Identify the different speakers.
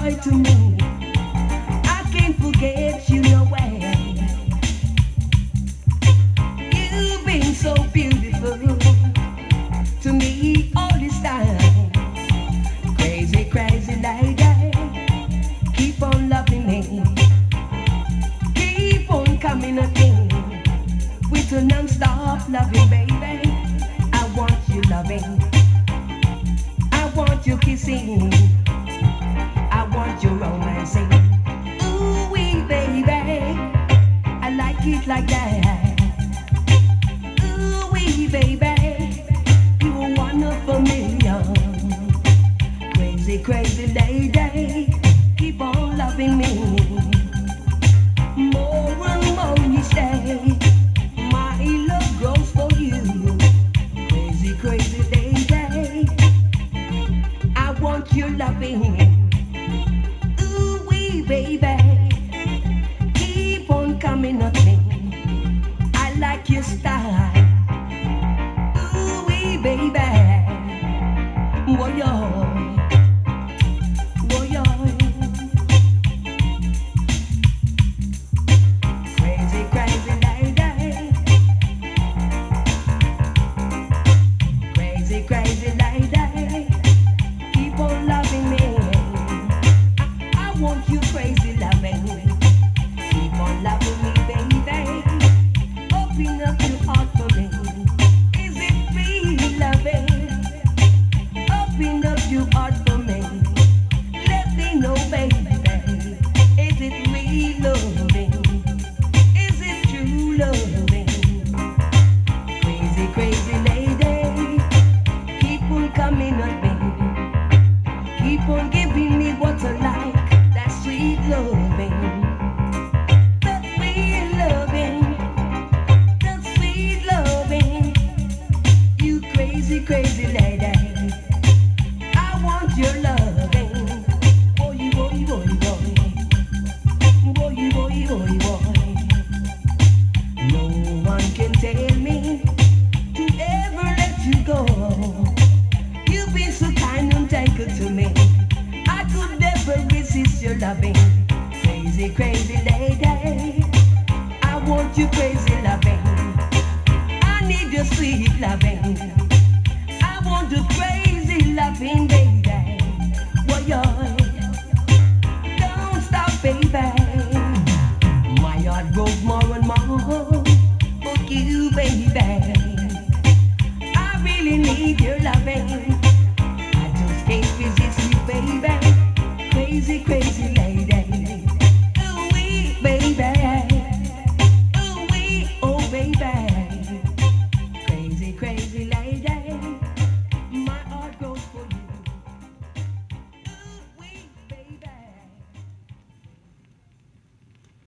Speaker 1: joy to me. I can't forget you no way. You've been so beautiful to me all this time. Crazy, crazy lady, keep on loving me. Keep on coming again with a non-stop loving, baby. I want you loving. I want you kissing. I want you romancing. Ooh wee baby, I like it like that. Ooh wee baby, you are one of a million. Crazy, crazy lady, keep on loving me. More and more each day, my love grows for you. Crazy, crazy lady, I want your loving. Ooh wee baby, keep on coming at me. I like your style. Ooh wee baby, boy yo, boy yo. Crazy, crazy lady, crazy, crazy lady, keep on loving me. I want you crazy loving. Keep on loving me, baby. Open up your heart for me. Is it real loving? Open up your heart for me. Let me know, baby. Is it real loving? Is it true loving? Crazy, crazy lady, keep on coming at me. Keep on giving me what I like. That sweet loving. That sweet loving. That sweet loving. You crazy, crazy lady, I want your loving. Boy, boy, boy, boy. Boy, boy, boy, boy. No one can tell me to ever let you go. You've been so kind and thankful to me. I could never resist your loving. Crazy, crazy lady, I want you crazy loving. I need your sweet loving. I want the crazy loving, baby. Well, don't stop, baby. My heart broke more